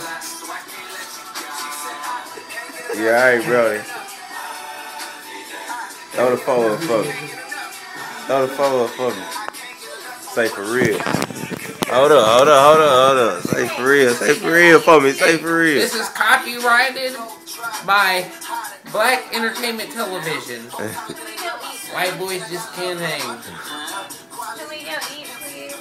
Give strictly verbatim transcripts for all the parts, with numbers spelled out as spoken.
Yeah, alright, brody. Throw the photo for me. Throw the photo for me. Say for real. Hold up, hold up, hold up, hold up. Say for real, say for real for me, say for real. This is copyrighted by Black Entertainment Television. White boys just can't hang. Can we go eat, please?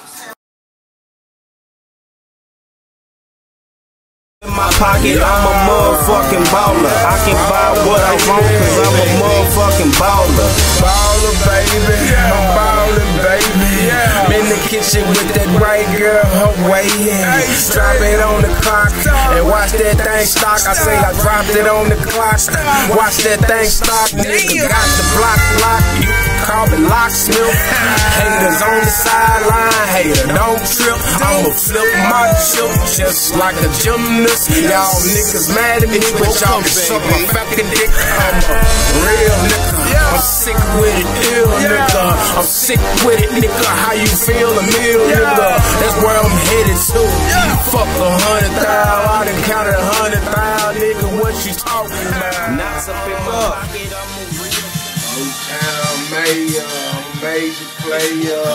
In my pocket, I'm a motherfucking baller. I can buy what I want cause I'm a motherfucking baller. Baller, baby, I'm ballin', baby. In the kitchen with that white girl, her waiting. Drop it on the clock and watch that thing stock. I say I dropped it on the clock. Watch that thing stock. Nigga got the block locked. You can call me locksmith. Haters on the sideline, hater don't trip. I'ma flip my chip just like a gymnast. Y'all niggas mad at me, but y'all can suck my fucking dick. I'm a real nigga. I'm sick with it, ill nigga. I'm sick with it, nigga. How you feel, a meal, nigga? That's where I'm headed to. Fuck a hundred thousand, I done counted a hundred thousand, nigga. What you talking about? Knots up in my pocket, I'm a real Motown mayor, major player.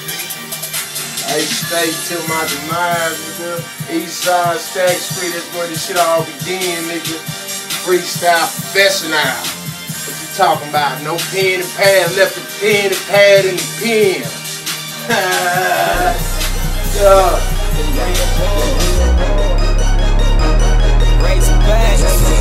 I stay till my demise, nigga. East side, Stack Street, that's where this shit all begin, nigga. Freestyle professional. What you talking about? No pen and pad, left the pen and pad in the pen. Yeah. Raise it back.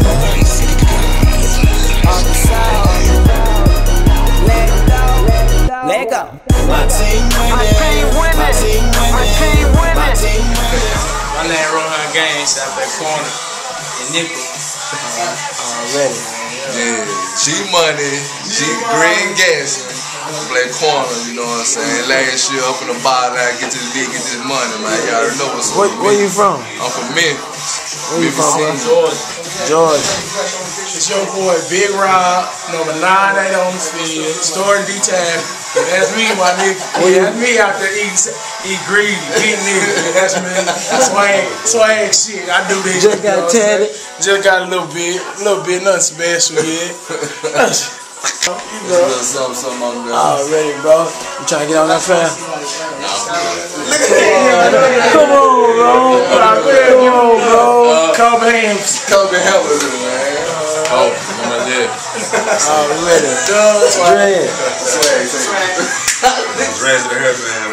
On the side. Let go. Let go. My team winning. My team winning. My team winning. My team winning. My team winning. My name Rohan Gaines out that corner in Nickel. Already. Yeah, G Money, G Green Gas, Black Corner, you know what I'm saying? Last year up in the bottom, I get this big, get this money, man. Y'all already know what's up. Where, where you from? I'm from Memphis. Where you from? Georgia. Georgia. It's your boy Big Rob, number nine eight on the field, store detail. That's me, my nigga. Yeah, that's me out there eating, eat greedy, eating nigga. That's me. Swag, swag shit. I do this. Just got tatted. Just got a little bit, a little bit, nothing special yet. You know. Something, something on there. Already, bro. You trying to get on that fast? Look at that. Come on, bro. Come on, bro. Come hands. Come and help us, man. Oh, I'm right there. Already. Swag. Swag. Dreads in the hair, man.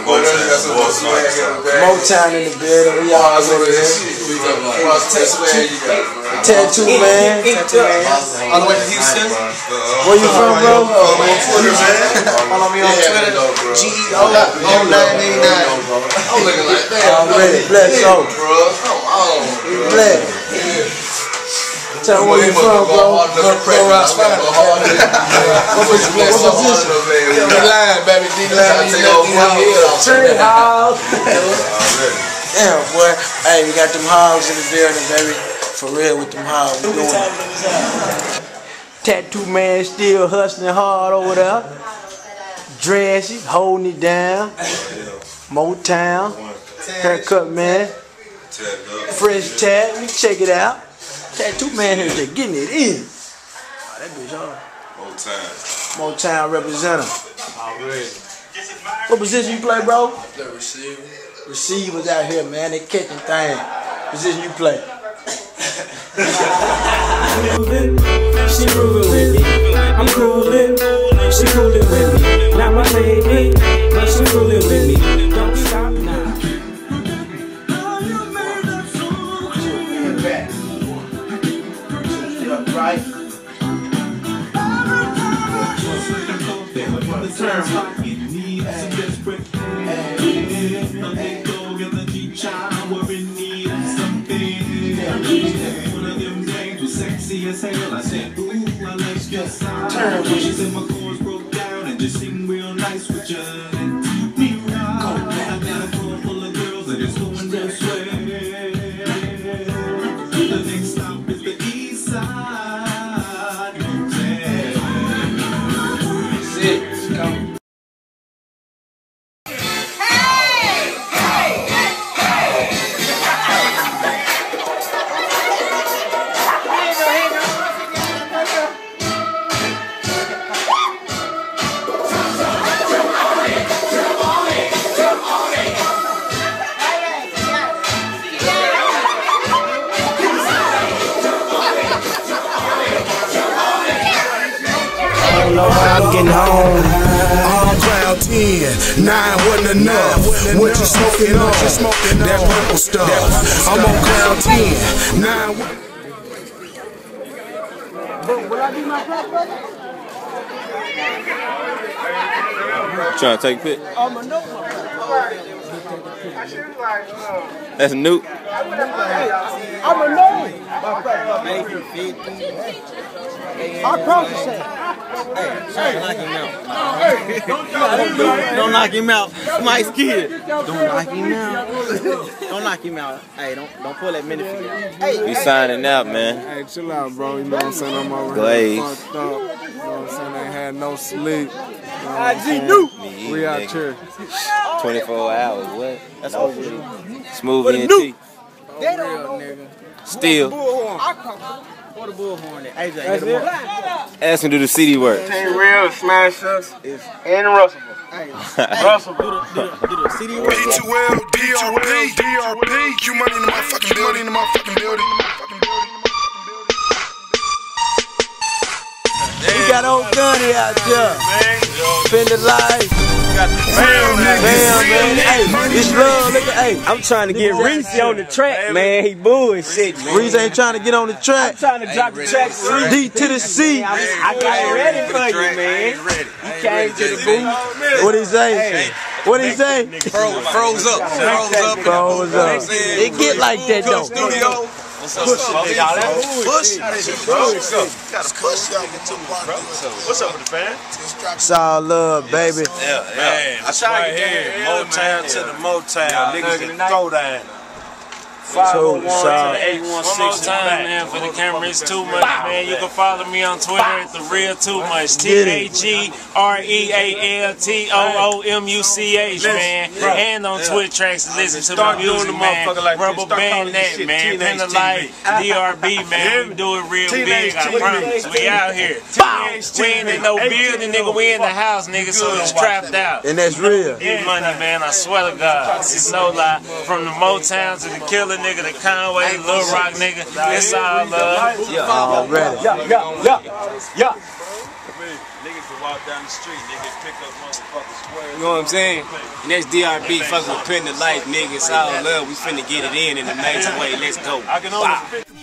Motown in the building. We all over there. Tattoo man. Tattoo man. All the way to Houston. Where you from, bro? On Twitter, man. Follow me on Twitter. G E O nine eight nine. I'm looking like that. Already. Bless up. Bro, come on. Bless. Tell me where you from, bro. Pro Rock Spot. What position? D-line, baby. D-line. Turn hogs. Damn, boy. Hey, we got them hogs in the building, baby. For real with them hogs. Tattoo man still hustling hard over there. Dressy, holding it down. Motown. Haircut man. Fresh tat. We check it out. Tattoo man here just getting it in. Oh, that bitch hard. Motown. Motown representative. Already. What position you play, bro? The receiver. Receivers out here, man. They catching things. Position you play. She moving with me. I'm coolin'. She coolin' with me. Not my lady, but she coolin' with me. Don't stop now. Right? Turn with She said my chords broke down and just seemed real nice with you. Me right. I got a car full of girls and it's going this way. The next stop is the east side. Sit. Come. taking home. I'm cloud ten, nine wasn't enough. What you smoking on? That purple stuff. I'm on cloud ten, nine wasn't. Will I be my black brother? Trying to take a pic? I'm a note, my brother. That's a nuke. I'm a note, my brother. I promise you. Hey, knock him out. Don't, don't knock him out. Nice kid. Don't knock him out. Don't knock him out. Hey, don't don't pull that minute for Hey, we signing out, man. Hey, chill out, bro. You know what I'm saying? I'm over Glaze. here fucked up. You know what I'm saying? Ain't had no sleep. You know I G new. we out here. twenty-four hours, what? That's over. Smooth What a E N nuke. T. They don't know. Still. What a bullhorn at? A J, hit him up. Ask him to do the C D work. TeamREAL, Smash Us, and Russell. Russell. Do the, do the, do the C D work. B two L, D R P, D R P, Q money in the motherfucking building, in the motherfucking building. We got old Gunny out there. Spend the life. Bam, Bam, man. Hey, this love, look at, hey, I'm trying to get Reese on the track, man. He bullshit, man. Reese ain't trying to get on the track. I'm trying to drop the track D to the C. I, I got it ready for you, man. He came to the booth. What he say? What he say? Froze, froze up, froze up. Froze up. It get like that, though. Studio. What's up, push? Y'all push. Gotta push y'all. What's up with the fan? It's all love, baby. Yeah, yeah. I try to get Motown to the Motown. Niggas that throw down. five oh one to the eight one six. One more time, man, for the camera. It's too much, man. You can follow me on Twitter at the real too much. T A G R E A L T O O M U C H, man. And on Twitch tracks to listen to my music, man. Rubber Band that, man. Pin the Light, D R B, man. We do it real big, I promise. We out here. We ain't in no building, nigga. We in the house, nigga, so it's trapped out. And that's real. Get money, man. I swear to God. It's no lie. From the Motown to the Killer nigga, the Conway, Lil Rock nigga, it's all love. Yeah, already. Yeah, yeah, yeah, yeah. Niggas can walk down the street, niggas pick up motherfuckers square. You know what I'm saying? And that's D R B fucking with Pin the Light, nigga. It's all love. We finna get it in in a major way. Let's go. I can only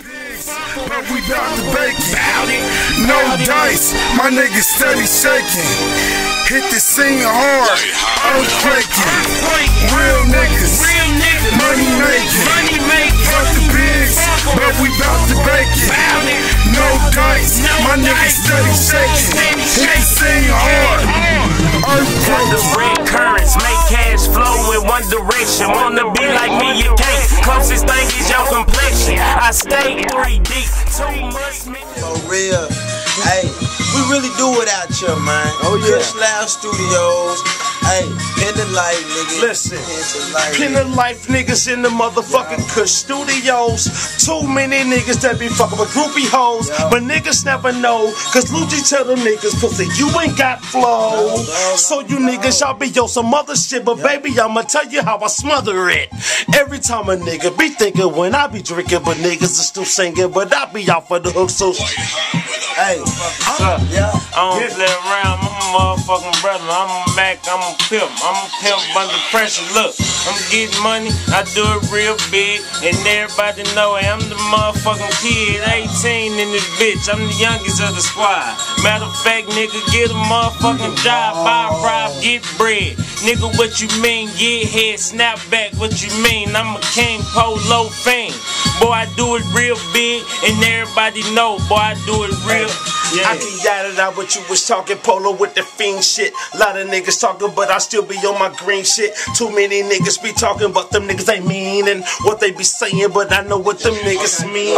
But we bout to bake it. No dice, my niggas steady shaking. Hit the scene hard, earthquaking. Real niggas, money making. Fuck the pigs, but we bout to bake it. No dice, my niggas steady shaking. Hit the scene hard, earthquaking. The red currents make cash flow in one direction. Wanna be like me, you can't. Closest thing is your complexion. I stay three deep, too much me. For real. Hey, we really do it out here, man. Oh, yeah. Kush Loud Studios. Hey, Pin the Light, nigga. Listen, Pin the Life niggas in the motherfucking Kush Studios. Too many niggas that be fucking with groupie hoes. Yeah. But niggas never know. Cause Lucci tell them niggas, pussy, you ain't got flow. No, no, so you niggas, y'all be yo some other shit. But yeah. baby, I'ma tell you how I smother it. Every time a nigga be thinking when I be drinking, but niggas are still singing. But I be out for the hook, so. Hey, uh, yeah. I don't play around, I'm a motherfucking brother. I'm a Mac, I'm a pimp. I'm a pimp under pressure. Look, I'm getting money, I do it real big. And everybody know it, I'm the motherfucking kid. eighteen in this bitch, I'm the youngest of the squad. Matter of fact, nigga, get a motherfucking job. Buy, rob, get bread. Nigga, what you mean? Get head, snap back, what you mean? I'm a king, polo fan. Boy, I do it real big, and everybody know, boy, I do it real. Yeah. I can yada it out what you was talking, polo with the fiend shit. Lot of niggas talking, but I still be on my green shit. Too many niggas be talking, but them niggas ain't meaning what they be saying, but I know what them niggas mean.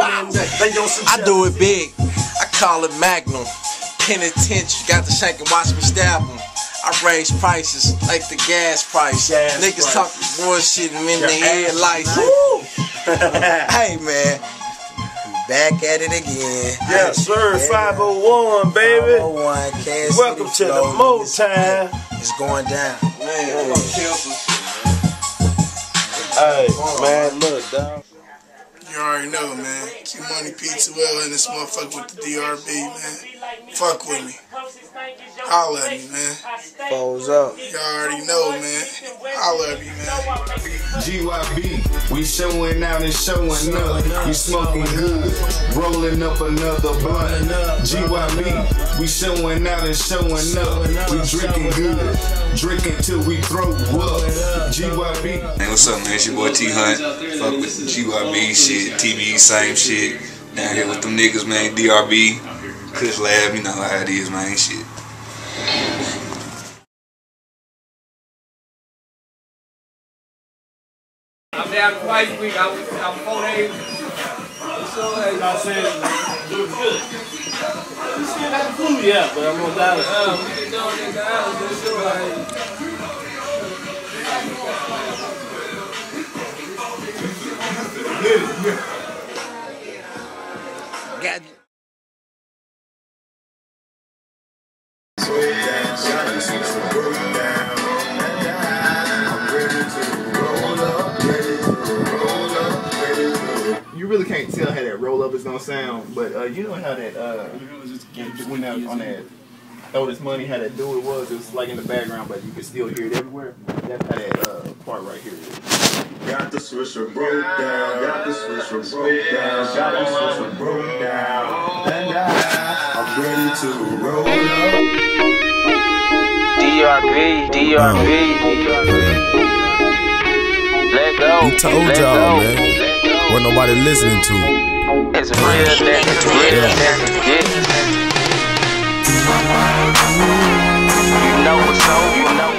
I do it big. I call it Magnum. Penitentiary, got the shank and watch me stab them. I raise prices like the gas price. Gas niggas talking bullshit and in the head lights. Hey man. Back at it again. Yes, sir. five oh one, baby. five oh one, Kansas Welcome to the Motown. It's going down. Man. Hey, man, look, dog. You already know, man. Q Money P two L in this motherfucker with the D R B, man. Fuck with me. Holla at me, man. Foes up. You already know, man. Holla at me, man. G Y B, we showing out and showing up. We smoking good, rolling up another blunt. G Y B, we showing out and showing up. We drinking good, drinking till we throw up. G Y B. Hey, what's up, man? It's your boy T Hunt. Fuck with G Y B shit, T V, same shit. Down here with them niggas, man. D R B, Kush Lab, you know how it is, man. Shit. I'm down twice a week. I was I'm four days. So hey, y'all saying it, man. Doing good. We still got the food yet, but I'm gonna die. Uh, we get down in the house. This shit like. Got You really can't tell how that roll up is gonna sound, but uh, you know how that uh, when out on that throw this money, how that do it was, it was like in the background, but you can still hear it everywhere. That's how that uh, part right here is. Got the swisher broke down, got the swisher broke down, got the swisher broke down, and I, I'm ready to roll up. D R B, D R B, D R B. Let go. We told y'all, man. Wasn't nobody listening to. It's real, it's real, yeah. You know what's up, you know.